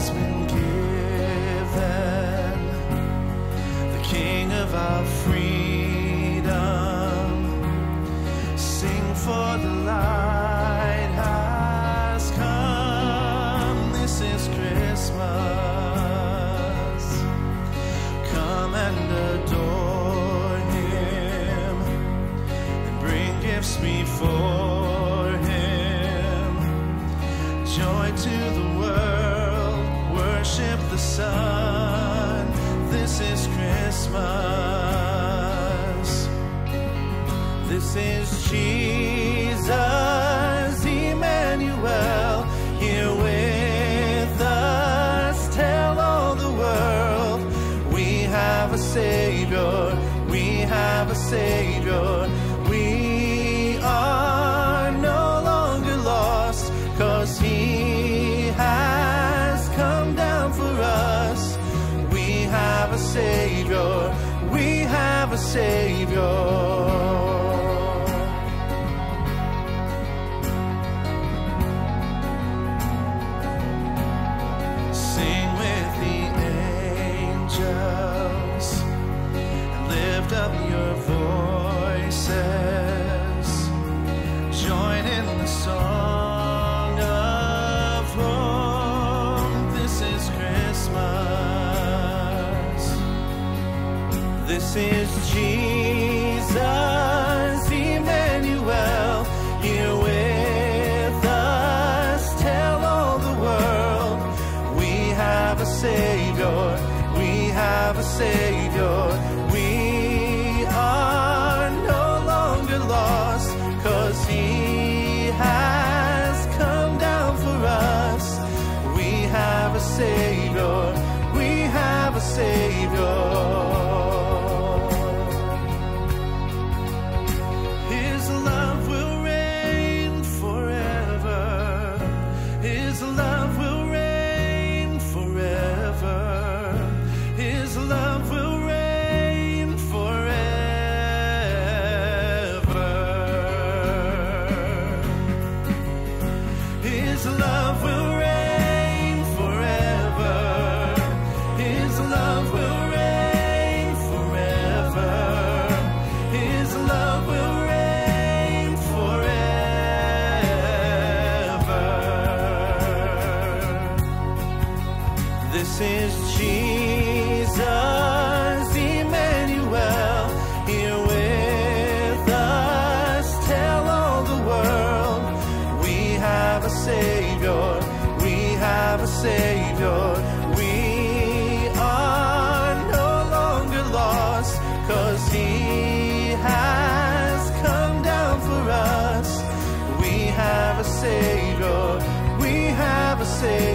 has been given, the King of our freedom. Sing, for the light has come. This is Christmas. Come and adore him and bring gifts before him. Joy to the world, worship the Son. This is Christmas. This is Jesus, Emmanuel, here with us. Tell all the world, we have a Savior, we have a Savior. We are no longer lost, 'cause he has come down for us. We have a Savior, we have a Savior. Sing with the angels and lift up your voices. Join in the song of home. This is Christmas. This is Jesus, Emmanuel, here with us. Tell all the world, we have a Savior, we have a Savior. We are no longer lost, 'cause he has come down for us. We have a Savior, we have a Savior. His love will reign forever. His love will reign forever. His love will reign forever. His love will reign forever. His love will reign forever. His love will reign forever. This is Jesus, Emmanuel, here with us. Tell all the world, we have a Savior, we have a Savior. We are no longer lost, 'cause he has come down for us. We have a Savior, we have a Savior.